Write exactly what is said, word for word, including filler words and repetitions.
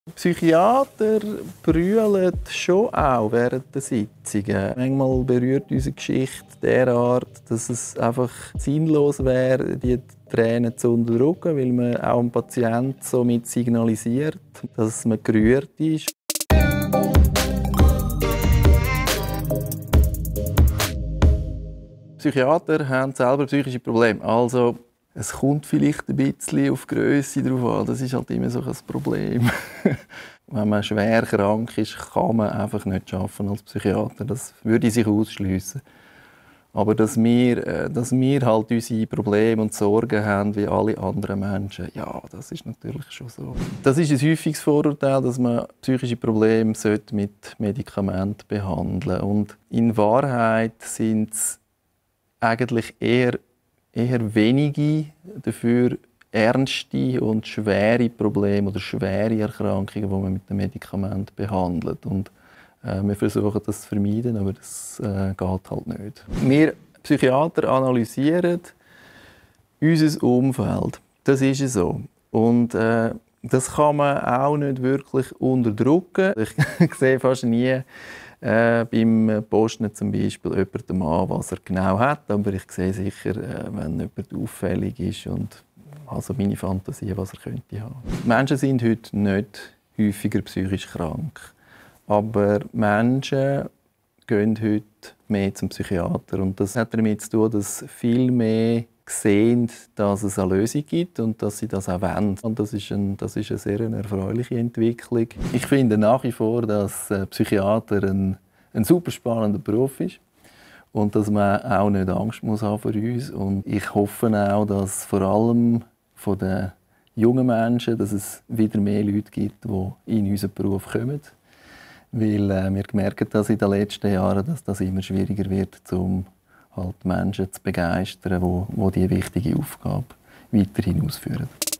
Psychiater brüllen schon auch während der Sitzungen. Manchmal berührt unsere Geschichte derart, dass es einfach sinnlos wäre, die Tränen zu unterdrücken, weil man auch dem Patienten somit signalisiert, dass man gerührt ist. Psychiater haben selber psychische Probleme. Also, es kommt vielleicht ein bisschen auf die Grösse drauf an. Das ist halt immer so ein Problem. Wenn man schwer krank ist, kann man einfach nicht arbeiten als Psychiater. Das würde sich ausschliessen. Aber dass wir, dass wir halt unsere Probleme und Sorgen haben wie alle anderen Menschen, ja, das ist natürlich schon so. Das ist ein häufiges Vorurteil, dass man psychische Probleme mit Medikamenten behandeln sollte. Und in Wahrheit sind es eigentlich eher, eher wenige, dafür ernste und schwere Probleme oder schwere Erkrankungen, die man mit dem Medikament behandelt. Und äh, wir versuchen das zu vermeiden, aber das äh, geht halt nicht. Wir Psychiater analysieren unser Umfeld. Das ist so. Und äh, das kann man auch nicht wirklich unterdrücken. Ich sehe fast nie Äh, beim Posten zum Beispiel jemandem an, was er genau hat, aber ich sehe sicher, äh, wenn jemand auffällig ist und also meine Fantasie, was er könnte haben. Menschen sind heute nicht häufiger psychisch krank, aber Menschen gehen heute mehr zum Psychiater und das hat damit zu tun, dass viel mehr sehen, dass es eine Lösung gibt und dass sie das auch wollen. Und das ist, ein, das ist eine sehr erfreuliche Entwicklung. Ich finde nach wie vor, dass ein Psychiater ein, ein super spannender Beruf ist und dass man auch nicht Angst muss haben vor uns. Und ich hoffe auch, dass vor allem von den jungen Menschen, dass es wieder mehr Leute gibt, die in unseren Beruf kommen. Weil äh, wir merken das in den letzten Jahren, dass das immer schwieriger wird, um halt Menschen zu begeistern, die, die diese wichtige Aufgabe weiterhin ausführen.